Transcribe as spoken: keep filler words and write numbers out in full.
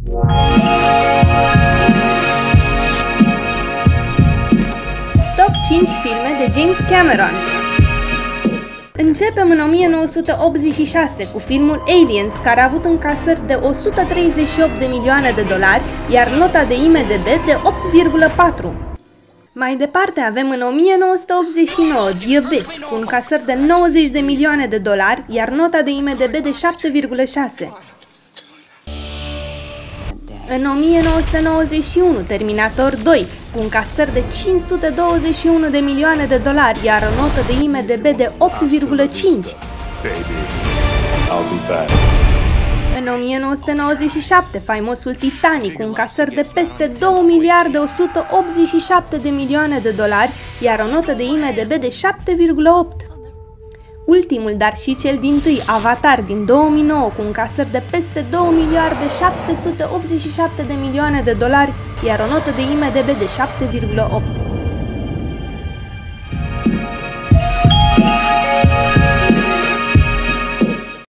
Top cinci filme de James Cameron. Începem în o mie nouă sute optzeci și șase cu filmul Aliens, care a avut încasări de o sută treizeci și opt de milioane de dolari, iar nota de I M D B de opt virgulă patru. Mai departe avem în o mie nouă sute optzeci și nouă The Abyss, cu încasări de nouăzeci de milioane de dolari, iar nota de I M D B de șapte virgulă șase. În o mie nouă sute nouăzeci și unu, Terminator doi, cu încasări de cinci sute douăzeci și unu de milioane de dolari, iar o notă de I M D B de opt virgulă cinci. În o mie nouă sute nouăzeci și șapte, faimosul Titanic, cu încasări de peste două miliarde o sută optzeci și șapte de milioane de dolari, iar o notă de I M D B de șapte virgulă opt. Ultimul, dar și cel dintâi, Avatar din două mii nouă, cu încasări de peste două miliarde șapte sute optzeci și șapte de milioane de dolari, iar o notă de I M D B de șapte virgulă opt.